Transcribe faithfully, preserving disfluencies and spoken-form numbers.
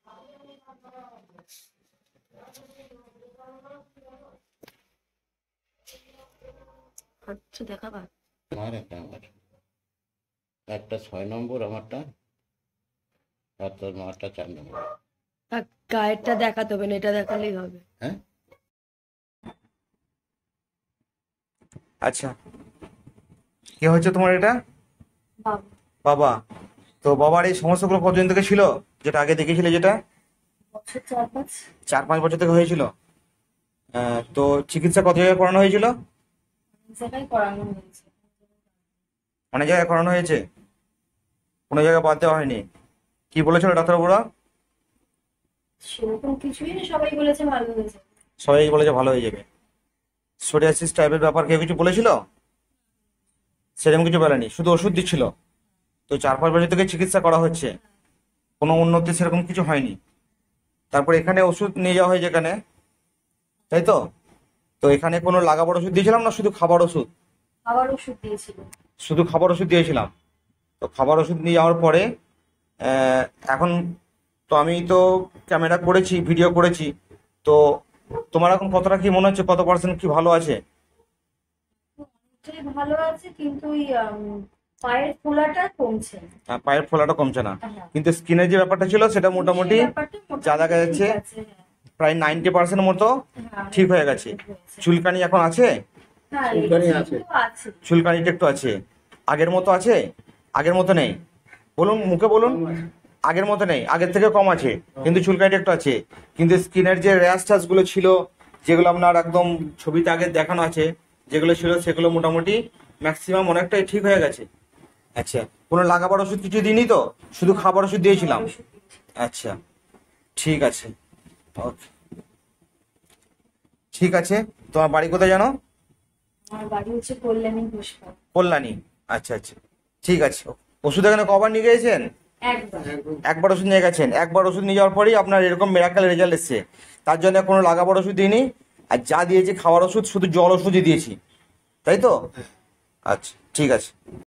আচ্ছা দেখাবা। আর একটা আমার একটা ছয় নম্বর আমারটা, আর তোর মারটা চার নম্বর। থাক, গায়েরটা দেখাতে হবে না, এটা দেখালেই হবে। হ্যাঁ আচ্ছা, কি হচ্ছে তোমার এটা? বাবা বাবা। তো বাবার এই সমস্যাগুলো কতদিন থেকে ছিল, যেটা আগে দেখেছিলে, যেটা বছর চার পাঁচ চার পাঁচ বছর থেকে হয়েছিল? আহ, তো চিকিৎসা কত জায়গায় করানো হয়েছিল? জায়গায় করানো হয়েছে। অনেক জায়গায় করানো হয়েছে, কোনো জায়গায় বাদ দেওয়া হয়নি? কি বলেছিল ডাক্তারবাবুরা? সেরকম কিছুই না, সবাই বলেছে ভালো হয়েছে। সবাই বলেছে ভালো হয়ে যাবে। সোরিয়াসিস টাইপের ব্যাপার কেউ কিছু বলেছিল? সেরকম কিছু বলেনি, শুধু ওষুধ দিচ্ছিল। তো চার পাঁচ বছর থেকে চিকিৎসা করা হচ্ছে, কোনো উন্নতি সেরকম কিছু হয়নি। তারপর এখানে ওষুধ নিয়ে যাওয়া হয় যেখানে, তাই তো? তো এখানে কোনো লাগাবার ওষুধ দিয়েছিলাম না শুধু খাবার ওষুধ? আবার ওষুধ দিয়েছিল। শুধু খাবার ওষুধ দিয়েছিলাম। তো খাবার ওষুধ নিয়ে যাওয়ার পরে আহ, এখন তো আমি তো ক্যামেরা করেছি, ভিডিও করেছি, তো তোমার এখন কতটা কি মনে হচ্ছে, কত পার্সেন্ট কি ভালো আছে? অনেকটাই ভালো আছে, কিন্তু ওই উম, পায়ের ফোলাটা কমছে। আহ, পায়ের ফোলাটা কমছে না, হ্যাঁ। কিন্তু স্কিনের যে ব্যাপারটা ছিল সেটা মোটামুটি সেই ব্যাপারটা মোটামুটি যা দেখা ঠিক যাচ্ছে আছে, হ্যাঁ। প্রায় নাইনটি পার্সেন্ট মতো হ্যাঁ, ঠিক হয়ে গেছে। ঠিক হয়েছে। চুলকানি এখন আছে? হ্যাঁ, চুলকানি একটু আছে। আছে। চুলকানিটা একটু আছে, আগের মতো আছে? আগের মতো নেই? বলুন, মুখে বলুন। আগের মতো নেই, আগের থেকে কম আছে, কিন্তু চুলকানিটা একটু আছে। কিন্তু স্কিনের যে র্যাশ ট্যাশ গুলো ছিল, যেগুলো আপনার একদম ছবিতে আগে দেখানো আছে, যেগুলো ছিল সেগুলো মোটামুটি ম্যাক্সিমাম অনেকটাই ঠিক হয়ে গেছে। আচ্ছা, কোনো লাগাবার ওষুধ কিছু দিইনি তো, শুধু খাবার ওষুধ দিয়েছিলাম? ওষুধ দিয়েছে। আচ্ছা, ঠিক আছে, ওকে, ঠিক আছে। তোমার বাড়ি কোথায় জানো? আমার বাড়ি হচ্ছে কল্যাণী পুষ্পা। কল্যাণী। আচ্ছা আচ্ছা, ঠিক আছে। ওষুধ এখানে কবার নিয়ে গিয়েছেন? একদম। একবার ওষুধ নিয়ে গেছেন। একবার ওষুধ নিয়ে যাওয়ার পরেই আপনার এরকম মেরাকেল রেজাল্ট এসছে। তার জন্য কোনো লাগাবার ওষুধ দিইনি, আর যা দিয়েছি খাওয়ার ওষুধ শুধু জল ওষুধই দিয়েছি, তাই তো? আচ্ছা, ঠিক আছে।